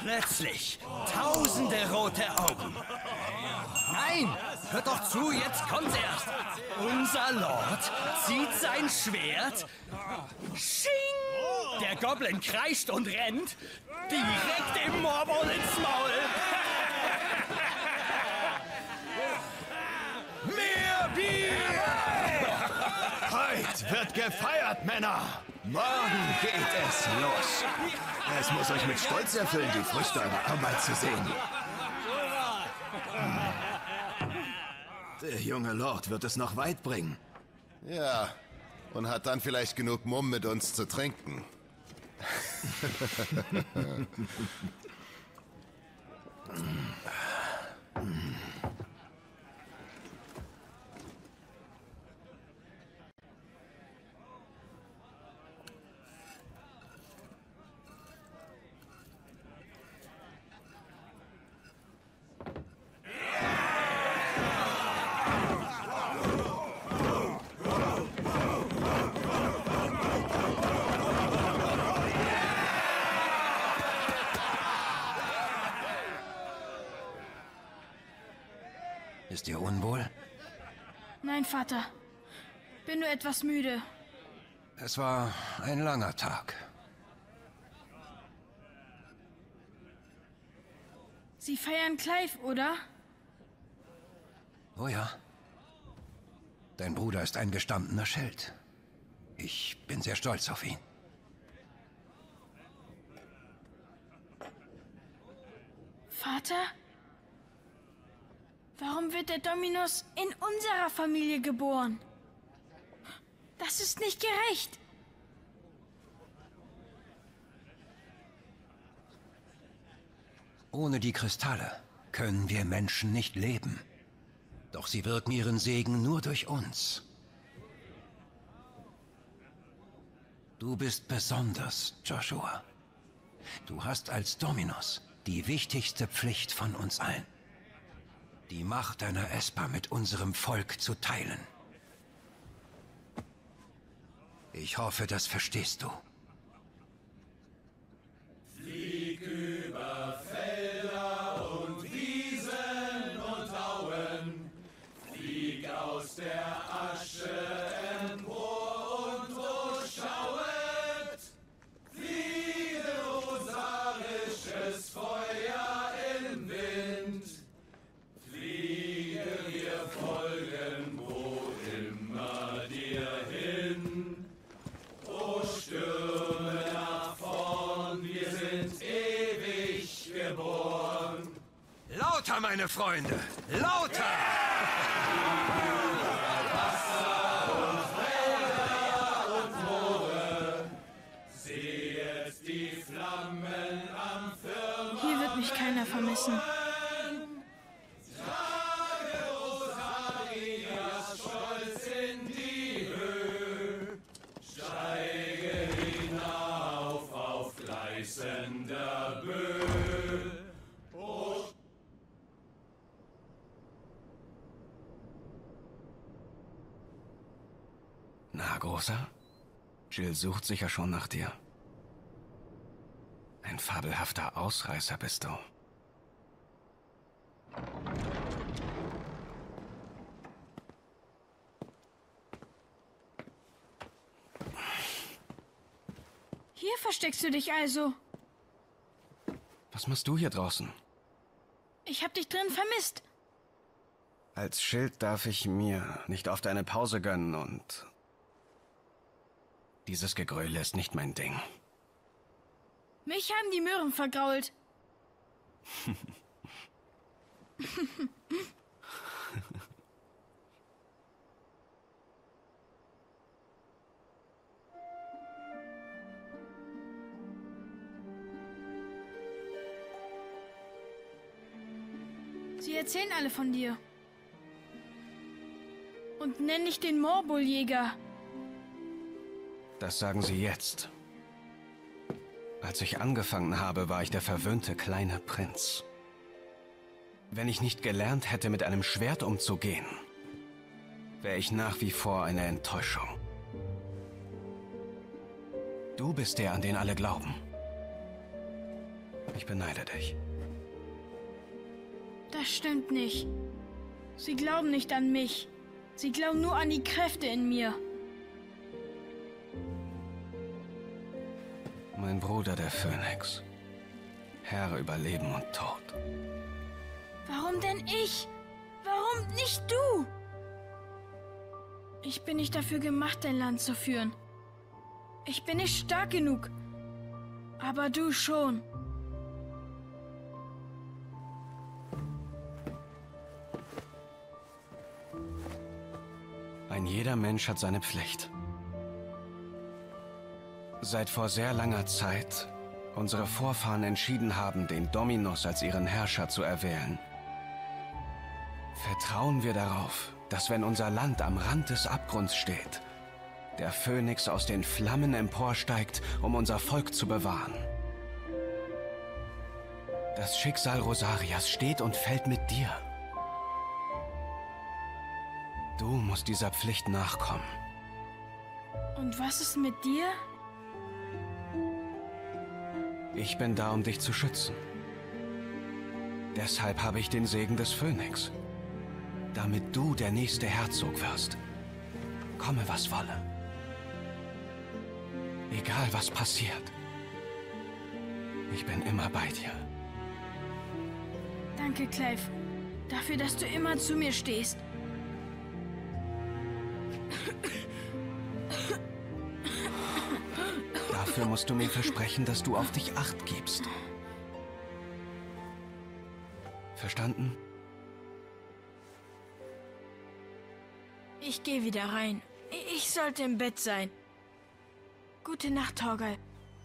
Plötzlich tausende rote Augen. Nein, hört doch zu, jetzt kommt's erst. Unser Lord zieht sein Schwert. Sching! Der Goblin kreischt und rennt direkt dem Morbol ins Maul. Mehr Bier! Heute wird gefeiert, Männer! Morgen geht es los. Es muss euch mit Stolz erfüllen, die Früchte eurer Arbeit zu sehen. Der junge Lord wird es noch weit bringen. Ja, und hat dann vielleicht genug Mumm mit uns zu trinken. Ist dir unwohl? Nein, Vater. Bin nur etwas müde. Es war ein langer Tag. Sie feiern Clive, oder? Oh ja. Dein Bruder ist ein gestandener Schild. Ich bin sehr stolz auf ihn. Vater? Warum wird der Dominus in unserer Familie geboren? Das ist nicht gerecht. Ohne die Kristalle können wir Menschen nicht leben. Doch sie wirken ihren Segen nur durch uns. Du bist besonders, Joshua. Du hast als Dominus die wichtigste Pflicht von uns allen. Die Macht deiner Esper mit unserem Volk zu teilen. Ich hoffe, das verstehst du. Flieg über Felder und Wiesen und Auen. Flieg aus der Asche empor und durchschauet. Fliege rosarisches Feuer im Wind. Fliege, wir folgen, wo immer dir hin. O Stürme nach vorn, wir sind ewig geboren. Lauter, meine Freunde! Lauter! Sehet die Flammen am Firmament. Hier wird mich keiner vermissen. Stolz in die Höhe, steige hinauf auf gleißender Böe. O Na, Großer? Jill sucht sicher schon nach dir. Ein fabelhafter Ausreißer bist du. Hier versteckst du dich also. Was machst du hier draußen? Ich hab dich drin vermisst. Als Schild darf ich mir nicht oft eine Pause gönnen und... Dieses Gegröle ist nicht mein Ding. Mich haben die Möhren vergrault. Sie erzählen alle von dir. Und nennen dich den Morbuljäger. Das sagen sie jetzt. Als ich angefangen habe, war ich der verwöhnte kleine Prinz. Wenn ich nicht gelernt hätte, mit einem Schwert umzugehen, wäre ich nach wie vor eine Enttäuschung. Du bist der, an den alle glauben. Ich beneide dich. Das stimmt nicht. Sie glauben nicht an mich. Sie glauben nur an die Kräfte in mir. Mein Bruder, der Phönix. Herr über Leben und Tod. Warum denn ich? Warum nicht du? Ich bin nicht dafür gemacht, dein Land zu führen. Ich bin nicht stark genug. Aber du schon. Ein jeder Mensch hat seine Pflicht. Seit vor sehr langer Zeit unsere Vorfahren entschieden haben, den Dominus als ihren Herrscher zu erwählen, vertrauen wir darauf, dass wenn unser Land am Rand des Abgrunds steht, der Phönix aus den Flammen emporsteigt, um unser Volk zu bewahren. Das Schicksal Rosarias steht und fällt mit dir. Du musst dieser Pflicht nachkommen. Und was ist mit dir? Ich bin da, um dich zu schützen. Deshalb habe ich den Segen des Phönix. Damit du der nächste Herzog wirst. Komme, was wolle. Egal, was passiert. Ich bin immer bei dir. Danke, Clive. Dafür, dass du immer zu mir stehst. Dafür musst du mir versprechen, dass du auf dich Acht gibst. Verstanden? Ich gehe wieder rein. Ich sollte im Bett sein. Gute Nacht, Torgal.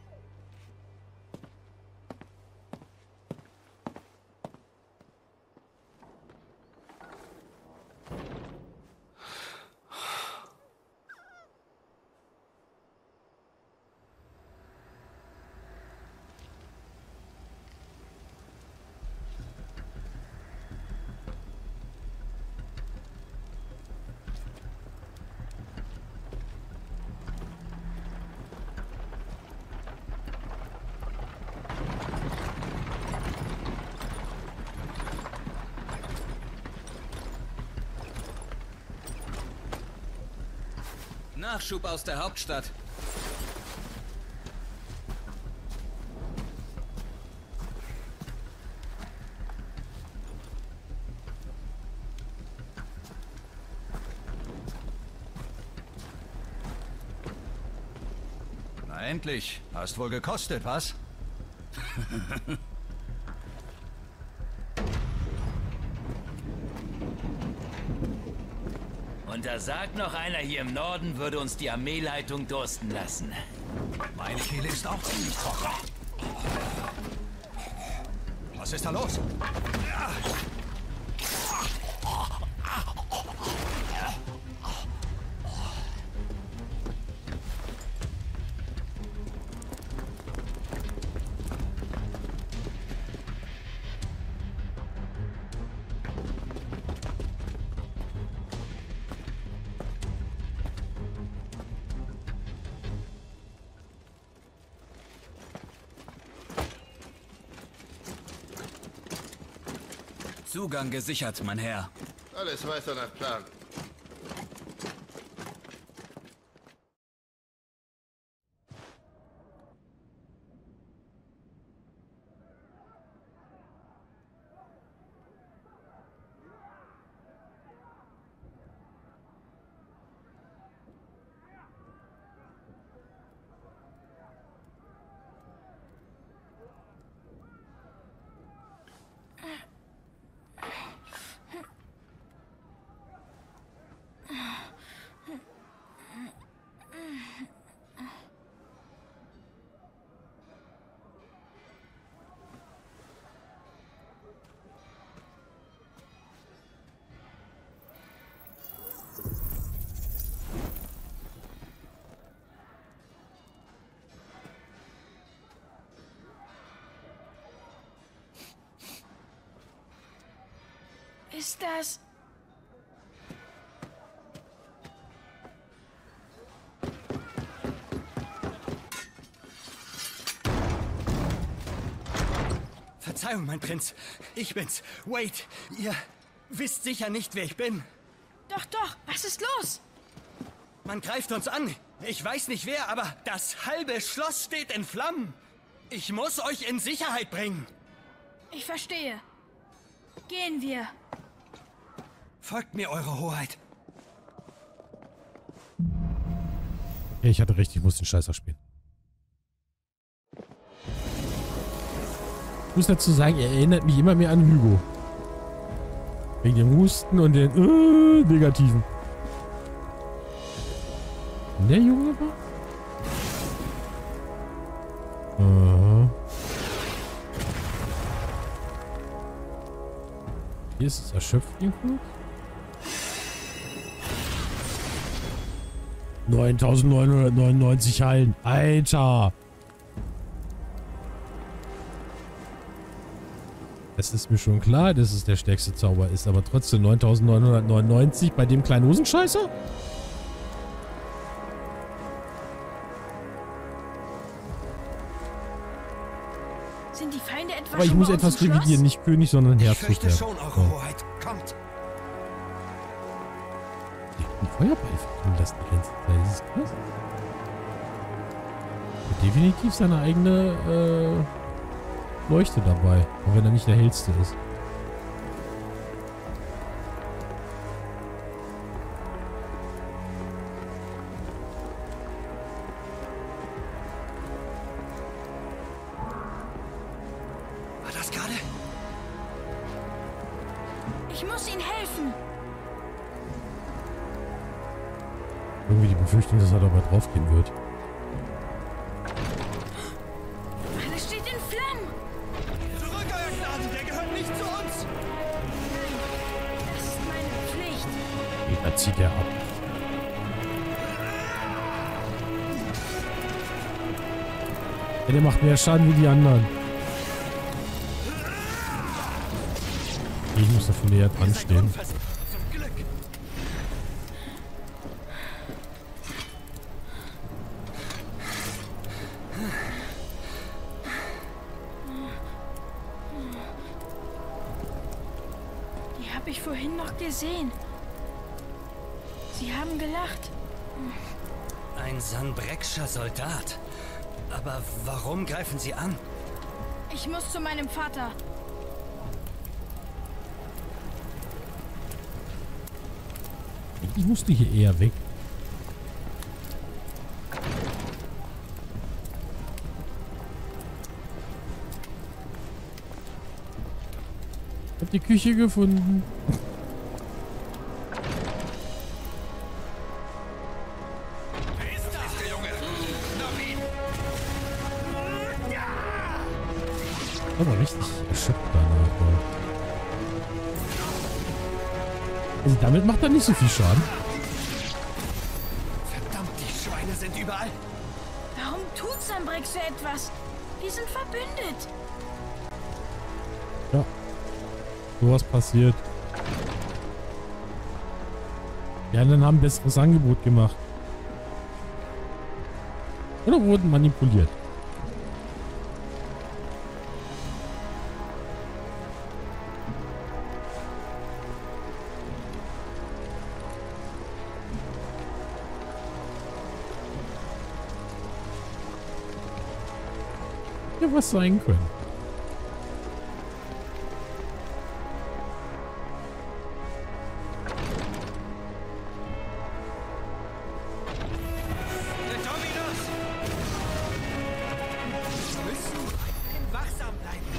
Nachschub aus der Hauptstadt. Na endlich. Hast wohl gekostet, was? Und da sagt noch einer, hier im Norden würde uns die Armeeleitung dursten lassen. Meine Kehle ist auch ziemlich trocken. Was ist da los? Zugang gesichert, mein Herr. Alles weiter nach Plan. Ist das... Verzeihung, mein Prinz. Ich bin's. Wade, ihr wisst sicher nicht, wer ich bin. Doch, was ist los? Man greift uns an. Ich weiß nicht wer, aber das halbe Schloss steht in Flammen. Ich muss euch in Sicherheit bringen. Ich verstehe. Gehen wir. Folgt mir, Eure Hoheit. Ja, ich hatte recht, ich muss den Scheißer spielen. Ich muss dazu sagen, er erinnert mich immer mehr an Hugo. Wegen dem Husten und den Negativen. Der Junge war? Hier ist es erschöpft irgendwo. 9.999 Heilen. Alter! Es ist mir schon klar, dass es der stärkste Zauber ist, aber trotzdem 9.999 bei dem kleinen Hosenscheißer? Sind die Feinde etwa Aber ich schon muss bei uns etwas im Schloss? revidieren, nicht König, sondern Ich Herzog. fürchte schon, Eure Hoheit. Kommt. Die Feuerball vertun lassen die ganze Zeit. Das ist krass. Hat definitiv seine eigene Leuchte dabei. Auch wenn er nicht der hellste ist. War das gerade? Ich muss ihnen helfen. Irgendwie die Befürchtung, dass er dabei draufgehen wird. Alles steht in Flammen. Zurück, Euer Gnaden, der gehört nicht zu uns. Das ist meine Pflicht. Da zieht er ab. Ja, der macht mehr Schaden wie die anderen. Ich muss davon näher dran stehen. Zum Glück. Die habe ich vorhin noch gesehen. Sie haben gelacht. Ein Sanbrekscher Soldat. Aber warum greifen Sie an? Ich muss zu meinem Vater. Ich musste hier eher weg. Ich hab die Küche gefunden. Aber richtig erschöpft danach. Also damit macht er nicht so viel Schaden. Verdammt, die Schweine sind überall. Warum tut Sanbrex so etwas? Wir sind verbündet. Ja. Sowas passiert. Die anderen haben ein besseres Angebot gemacht. Oder wurden manipuliert. Ja, was sein können. Der Dominus! Wir müssen wachsam bleiben.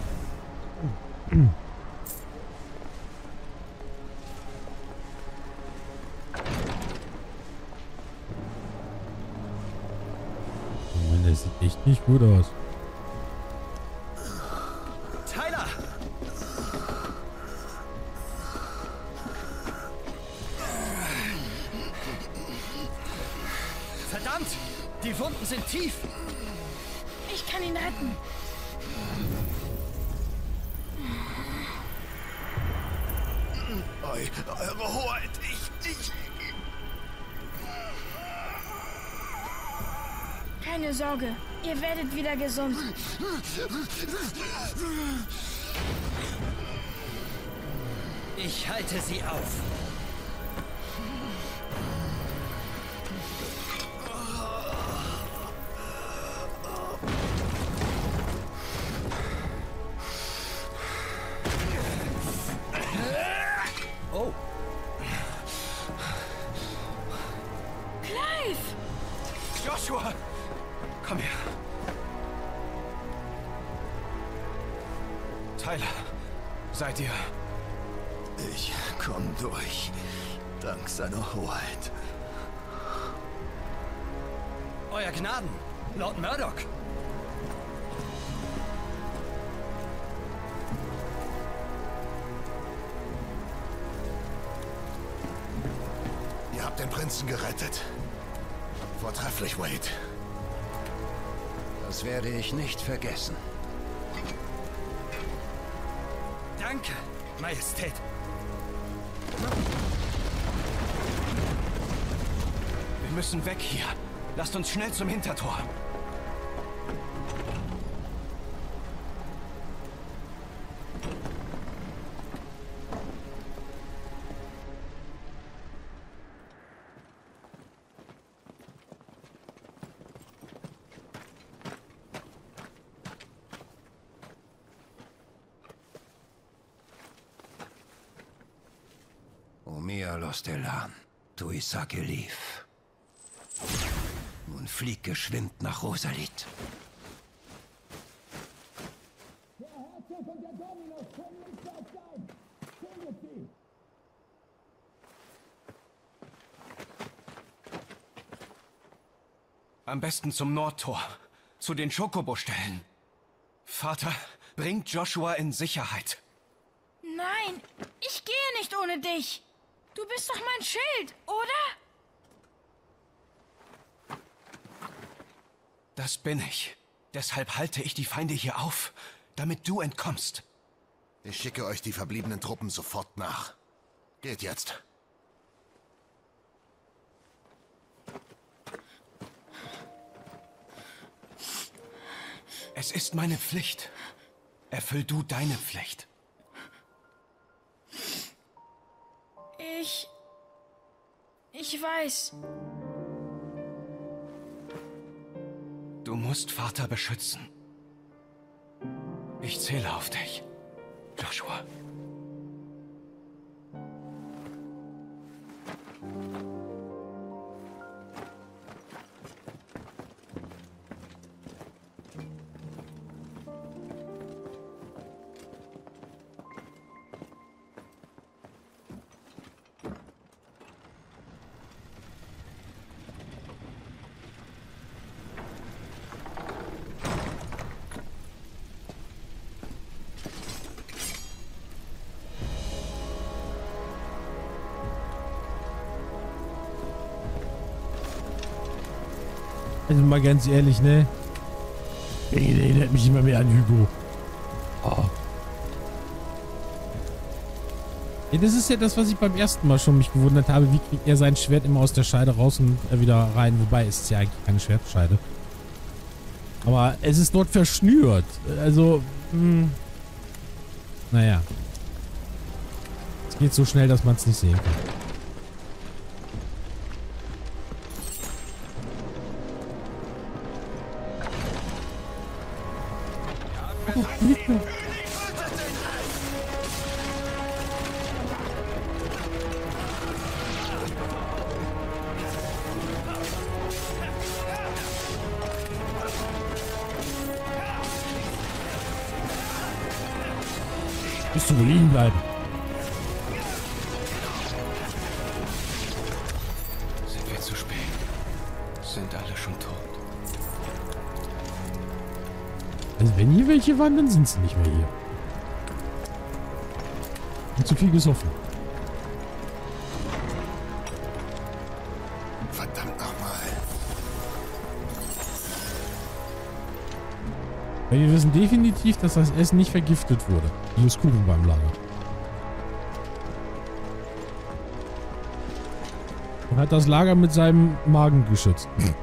Mann, der sieht echt nicht gut aus. Tyler! Verdammt! Die Wunden sind tief! Ich kann ihn retten. Eure Hoheit, ich... Keine Sorge, ihr werdet wieder gesund. Ich halte sie auf. Oh. Clive! Joshua! Komm her. Tyler, seid ihr? Ich komm durch. Dank seiner Hoheit. Euer Gnaden, Lord Murdoch. Ihr habt den Prinzen gerettet. Vortrefflich, Wade. Das werde ich nicht vergessen. Danke, Majestät. Wir müssen weg hier. Lasst uns schnell zum Hintertor. Omea los Delan, Tuisake lief. Nun flieg geschwind nach Rosalit. Am besten zum Nordtor, zu den Chocobo-Stellen. Vater, bringt Joshua in Sicherheit. Nein, ich gehe nicht ohne dich. Du bist doch mein Schild, oder? Das bin ich. Deshalb halte ich die Feinde hier auf, damit du entkommst. Ich schicke euch die verbliebenen Truppen sofort nach. Geht jetzt. Es ist meine Pflicht. Erfüll du deine Pflicht. Ich weiß. Du musst Vater beschützen. Ich zähle auf dich, Joshua. Also mal ganz ehrlich, ne? Der erinnert mich immer mehr an Hugo. Oh. Ja, das ist ja das, was ich beim ersten Mal schon mich gewundert habe. Wie kriegt er sein Schwert immer aus der Scheide raus und wieder rein? Wobei, es ist ja eigentlich keine Schwertscheide. Aber es ist dort verschnürt. Also, naja. Es geht so schnell, dass man es nicht sehen kann. Bist du wohl liegen bleiben? Sind wir zu spät? Sind alle schon tot? Also wenn hier welche waren, dann sind sie nicht mehr hier. Und zu viel gesoffen. Verdammt nochmal. Weil wir wissen definitiv, dass das Essen nicht vergiftet wurde. Wie das Kuchen beim Lager. Und hat das Lager mit seinem Magen geschützt.